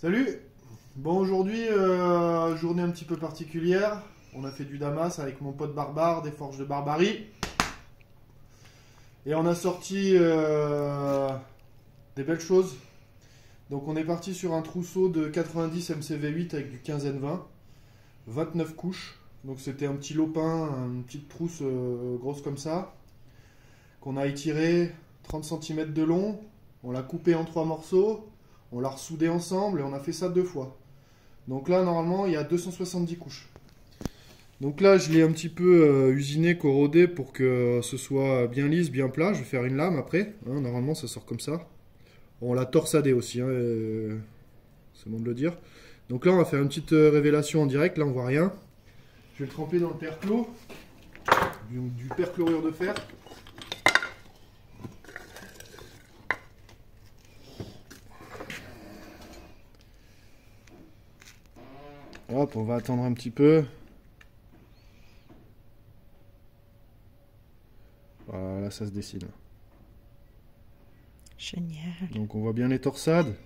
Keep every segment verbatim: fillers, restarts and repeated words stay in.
Salut. Bon, aujourd'hui, euh, journée un petit peu particulière. On a fait du Damas avec mon pote Barbare, des Forges de Barbarie. Et on a sorti euh, des belles choses. Donc on est parti sur un trousseau de quatre-vingt-dix M C V huit avec du quinze N vingt. vingt-neuf couches. Donc c'était un petit lopin, une petite trousse euh, grosse comme ça. Qu'on a étiré trente centimètres de long. On l'a coupé en trois morceaux. On l'a ressoudé ensemble et on a fait ça deux fois. Donc là, normalement, il y a deux cent soixante-dix couches. Donc là, je l'ai un petit peu euh, usiné, corrodé pour que ce soit bien lisse, bien plat. Je vais faire une lame après. Hein, normalement, ça sort comme ça. On l'a torsadé aussi, hein, euh, c'est bon de le dire. Donc là, on va faire une petite euh, révélation en direct. Là, on voit rien. Je vais le tremper dans le perclos, du, du perchlorure de fer. Hop, on va attendre un petit peu. Voilà, ça se dessine. Génial. Donc on voit bien les torsades.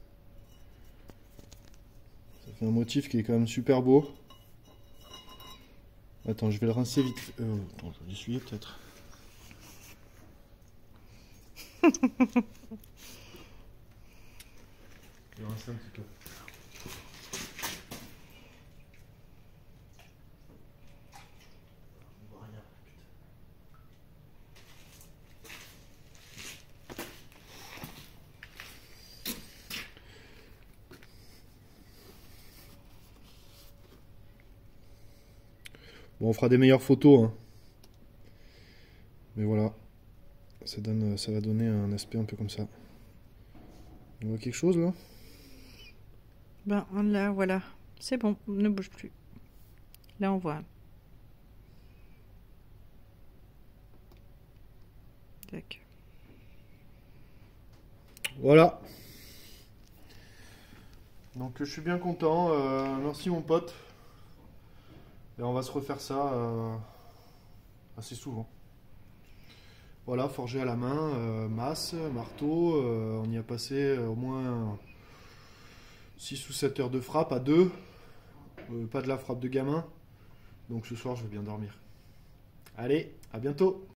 Ça fait un motif qui est quand même super beau. Attends, je vais le rincer vite. Euh, attends, je vais l'essuyer peut-être. Je vais rincer un petit peu. On voit rien, putain. Bon, on fera des meilleures photos, hein. Mais voilà, ça, donne, ça va donner un aspect un peu comme ça. On voit quelque chose là? Ben là, voilà. C'est bon, ne bouge plus. Là, on voit. D'accord. Voilà. Donc je suis bien content. Euh, merci mon pote. Et on va se refaire ça euh, assez souvent. Voilà, forgé à la main, euh, masse, marteau. Euh, on y a passé au moins six ou sept heures de frappe à deux. Euh, pas de la frappe de gamin. Donc ce soir je vais bien dormir. Allez, à bientôt.